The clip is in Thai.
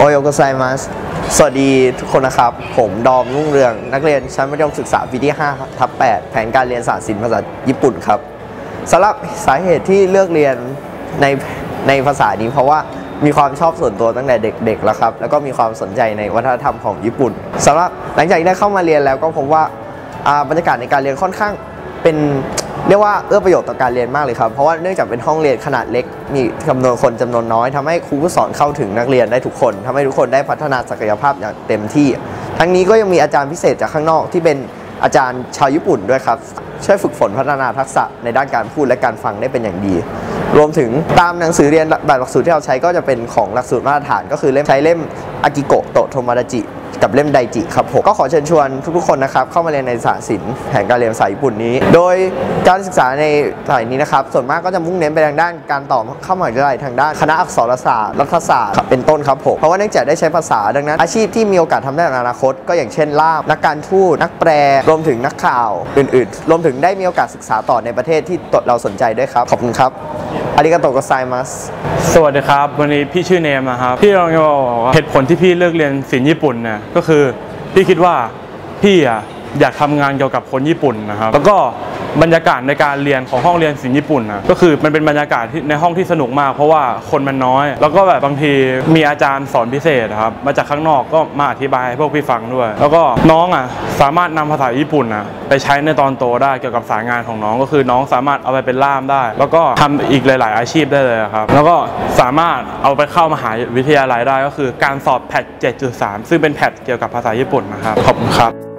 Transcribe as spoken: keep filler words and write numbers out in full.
โอโยโกไซมัสสวัสดีทุกคนนะครับผมดอมรุ่งเรืองนักเรียนชั้นมัธยมศึกษาปีที่ห้าทับแปดแผนการเรียนศาสตร์ศิลป์ภาษาญี่ปุ่นครับสำหรับสาเหตุที่เลือกเรียนในในภาษานี้เพราะว่ามีความชอบส่วนตัวตั้งแต่เด็กๆแล้วครับแล้วก็มีความสนใจในวัฒนธรรมของญี่ปุ่นสำหรับหลังจากได้เข้ามาเรียนแล้วก็พบว่าบรรยากาศในการเรียนค่อนข้างเป็นเรียกว่าเอื้อประโยชน์ต่อการเรียนมากเลยครับเพราะว่าเนื่องจากเป็นห้องเรียนขนาดเล็กมีจำนวนคนจำนวนน้อยทำให้ครูผู้สอนเข้าถึงนักเรียนได้ทุกคนทำให้ทุกคนได้พัฒนาศักยภาพอย่างเต็มที่ทั้งนี้ก็ยังมีอาจารย์พิเศษจากข้างนอกที่เป็นอาจารย์ชาวญี่ปุ่นด้วยครับช่วยฝึกฝนพัฒนาทักษะในด้านการพูดและการฟังได้เป็นอย่างดีรวมถึงตามหนังสือเรียนแบบหลักสูตรที่เราใช้ก็จะเป็นของหลักสูตรมาตรฐานก็คือเล่มใช้เล่มอากิโกะโตะโทมาดาจิกับเล่มไดจิครับผมก็ขอเชิญชวนทุกๆคนนะครับเข้ามาเรียนในศาสตร์ศิลป์แผนการเรียนภาษาญี่ปุ่นนี้โดยการศึกษาในสายนี้นะครับส่วนมากก็จะมุ่งเน้นไปทางด้านการต่อเข้ามหาวิทยาลัยทางด้านคณะอักษรศาสตร์รัฐศาสตร์เป็นต้นครับผมเพราะว่าเนื่องจากได้ใช้ภาษาดังนั้นอาชีพที่มีโอกาสทำได้ในอนาคตก็อย่างเช่นล่ามนักการทูตนักแปลรวมถึงนักข่าวอื่นๆรวมถึงได้มีโอกาสศึกษาต่อในประเทศที่เราสนใจด้วยครับขอบคุณครับอาริกาโตะโกไซมัสสวัสดีครับวันนี้พี่ชื่อเนมนะครับพี่ลองจะบอกว่าเหตุผลที่พี่เลือกเรียนศิลป์ญี่ปุ่นเนี่ยก็คือพี่คิดว่าพี่อ่ะอยากทำงานเกี่ยวกับคนญี่ปุ่นนะครับแล้วก็บรรยากาศในการเรียนของห้องเรียนศิลป์ญี่ปุ่นนะก็คือมันเป็นบรรยากาศที่ในห้องที่สนุกมากเพราะว่าคนมันน้อยแล้วก็แบบบางทีมีอาจารย์สอนพิเศษครับมาจากข้างนอกก็มาอธิบายให้พวกพี่ฟังด้วยแล้วก็น้องอ่ะสามารถนำภาษาญี่ปุ่นอ่ะไปใช้ในตอนโตได้เกี่ยวกับสายงานของน้องก็คือน้องสามารถเอาไปเป็นล่ามได้แล้วก็ทำอีกหลายๆอาชีพได้เลยครับแล้วก็สามารถเอาไปเข้ามหาวิทยาลัยได้ก็คือการสอบแพท เจ็ดจุดสาม ซึ่งเป็นแพทเกี่ยวกับภาษาญี่ปุ่นนะครับขอบคุณครับ